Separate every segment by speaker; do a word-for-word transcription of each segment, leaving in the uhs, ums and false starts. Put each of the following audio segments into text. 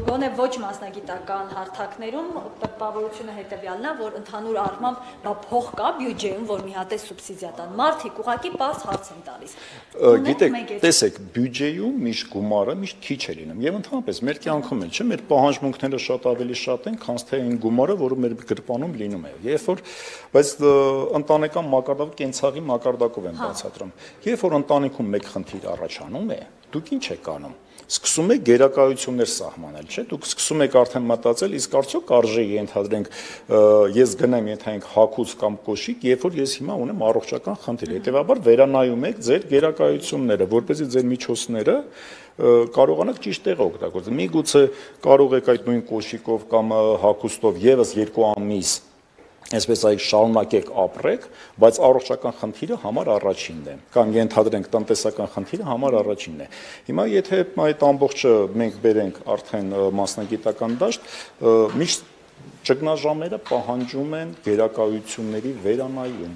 Speaker 1: գոնե ոչ մասնագիտական հարթակներում տպավորությունը հետևյալն է, որ ընդհանուր առմամբ բա փող կա բյուջեում, որ մի հատ է սուբսիդիա տան։ Մարդիկ ուղղակի բաց հարց են տալիս։
Speaker 2: Գիտեք, տեսեք, բյուջեում միշտ գումարը միշտ քիչ է լինում։ Եվ ընդհանրապես մեր կյանքում էլ չէ, մեր պահանջմունքները շատ ավելի շատ են, քան թե այն գումարը, որը մեր գրպանում լինում է։ Երբ որ բայց ընտանեկան մակարդակը կենցաղի մակարդակով են բացատրում։ Երբ որ ընտանիքում մեկ խնդիր առաջանում է, դուք ինչ եք անում։ Սկսում եք գերակայություններ սահմանել, չէ՞։ Դուք սկսում եք արդեն մտածել, իսկ արդյոք արժե ենթադրենք ես գնամ ենթադրենք հագուց կամ կոշիկ, երբ որ ես հիմա ունեմ առողջական խնդիր։ Հետևաբար վերանայում եք ձեր գերակայությունները, որպեսզի ձեր միջոցները կարողանաք ճիշտ տեղը օգտագործել։ Միգուցե կարող եք այդ նույն կոշիկով կամ հագուստով եւս երկու ամիս այսպես այլ շարունակեք ապրեք, բայց առողջական խնդիրը համար առաջինն է, կամ ենթադրենք տնտեսական խնդիրը համար առաջինն է։ Հիմա եթե այդ ամբողջը մենք բերենք արդեն մասնագիտական դաշտ, միշտ ճգնաժամերը պահանջում են գերակայությունների վերանայում,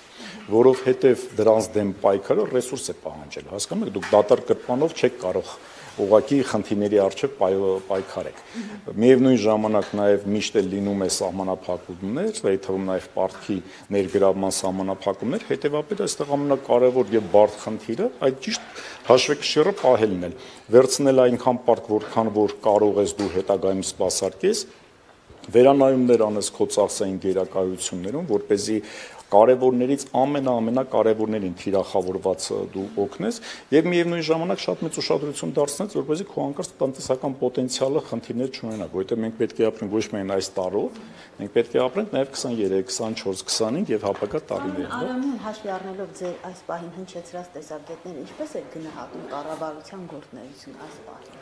Speaker 2: որովհետև դրանց դեմ պայքարը ռեսուրս է պահանջել, հասկանում եք, դուք դատարկ կրպանով չեք կարող ուղղակի խնդիրների առջև պայքարեք։ Միևնույն ժամանակ նաև միշտ էլ լինում է սահմանափակումներ, այդ թվում նաև պարտքի ներգրավման սահմանափակումներ, հետևաբար այստեղ ամենակարևոր եւ բարդ խնդիրը այդ ճիշտ հաշվեկշիռը պահելն է, վերցնել այնքան պարտք, որքան որ կարող ես դու հետագայում սպասարկես, վերանայումներ անես քո ծախսային գերակայություններում, որպեսզի կարևորներից ամենաամենակարևորներին թիրախավորված դու օգնես եւ միևնույն ժամանակ շատ մեծ ուշադրություն դարձնես, որպեսզի քո անկարծ տնտեսական պոտենցիալը խնդիրներ չունենա, որովհետեւ մենք պետք է ապրենք ոչ միայն այս տարով, մենք պետք է ապրենք նաեւ քսաներեք, քսանչորս, քսանհինգ եւ հապակա տարիներում։
Speaker 3: Արամին հաշվի առնելով ձեր այս պահին հնչեցրած տեսակետները, ինչպես է գնահատում կառավարության գործունեությունը այս պահին։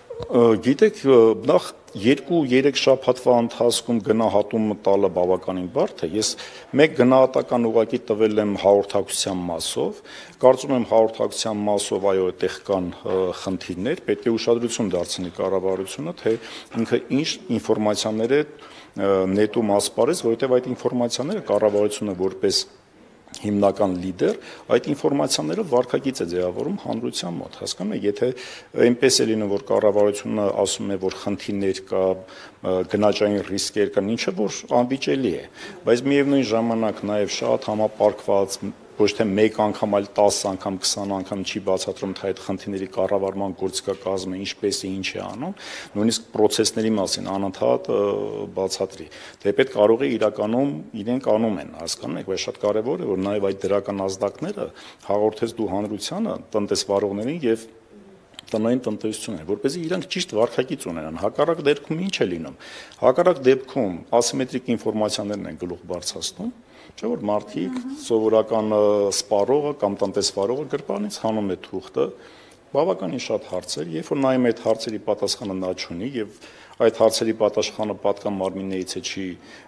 Speaker 2: Գիտեք, նախ երկու-երեք շաբաթվա ընթացքում գնահատում տալը բավականին բարդ է։ Ես մեկ գնահատական ուղղակի տվել եմ հաղորդակցության մասով, կարծում եմ հաղորդակցության մասով այո այդտեղ կան խնդիրներ, պետք է ուշադրություն դարձնի կառավարությունը, թե ինքը ինչ ինֆորմացիաներ է նետում ասպարեզ, որովհետև այդ ինֆորմացիաները կառավարությունը որպես հիմնական լիդեր այդ ինֆորմացիաները վարկագիծ է ձևավորում հանրության մոտ, հասկանում եք, եթե այնպես է լինում, որ կառավարությունը ասում է, որ խնդիրներ կա, գնաճային ռիսկեր կան, ինչը որ անվիճելի է, բայց միևնույն ժամանակ նաև շատ համապարփակված ոչ թե մեկ անգամ, այլ տասը անգամ, քսան անգամ չի բացատրում, թե այդ խնդիրների կառավարման գործիքակազմը ինչպես է, ինչ է անում, նույնիսկ process-ների մասին անընդհատ բացատրի։ Թեպետ կարող է իրականում իրենք անում են, հասկանում եք, բայց շատ կարևոր է, որ նաև այդ դրական ազդակները հաղորդես դու հանրությանը, տնտեսվարողներին եւ տնային տնտեսություններին, որպեսզի իրանք ճիշտ վարկագիծ ունենան։ Հակառակ դեպքում ինչ է լինում։ Հակառակ դեպքում ասիմետրիկ ինֆորմացիաներն են գլուխ բարձրացնում, չէ՞ որ մարդիկ սովորական սպառողը կամ տնտեսվարողը գրպանից հանում է թուղթը, բավականին շատ հարցեր, երբ որ նայում այդ հարցերի պատասխանը նա չունի եւ այդ հարցերի պատասխանը պատկան մարմիններից է չի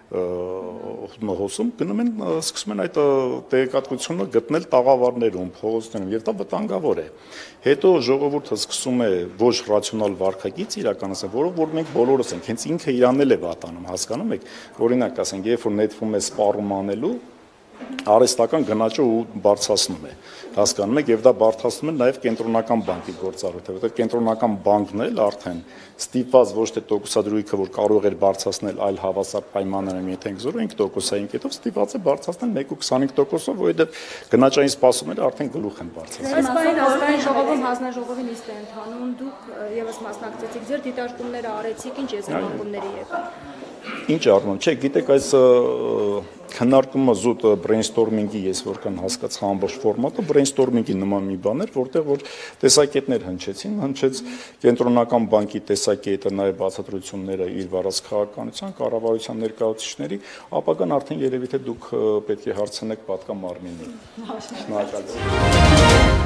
Speaker 2: հոսում, գնում են սկսում են այդ տեղեկատվությունը գտնել տաղավարներում, փողոցներում եւ դա վտանգավոր է։ Հետո ժողովուրդը սկսում է ոչ ռացիոնալ վարքագիծ իրականացնել, որով որ մենք բոլորս ենք, հենց ինքը իրանն էլ է վատանում, հասկանում եք, օրինակ ասենք, երբ որ նետվում է սպառում անելու արհեստական գնաճը ու բարձրացնում է, հասկանում եք, եւ դա բարձրացնում է նաեւ կենտրոնական բանկի գործառույթը, որտեղ կենտրոնական բանկն էլ արդեն ստիպված ոչ թե տոկոսադրույքը, որ կարող էր բարձրացնել այլ հավասար պայմաններում, եթե հինգ տոկոսային կետով ստիպված է բարձրացնել մեկ ու քսանհինգ տոկոսով, որովհետեւ գնաճային սպասումները արդեն գլուխ են բարձրացել։
Speaker 4: Այս պահին ազգային ժողովում հանձնաժողովի նիստ է ընթանում, դուք եւս մասնակցեցիք, ձեր դիտարկումները արեցիք, ինչ եզրակացումների եկան։
Speaker 2: Ինչ առնում, չէ, գիտեք, այս քննարկումը զուտ brainstorming-ի ես որքան հասկացա ամբողջ ֆորմատը, brainstorming-ի նման մի բան էր, որտեղ որ տեսակետներ հնչեցին, հնչեց կենտրոնական բանկի տեսակետը, նաև բացատրությունները իր վարած քաղաքականության, կառավարության ներկայացուցիչների, ապագան արդեն երևի թե դուք պետք է հարցնեք պատկամարմինին։ Շնորհակալություն։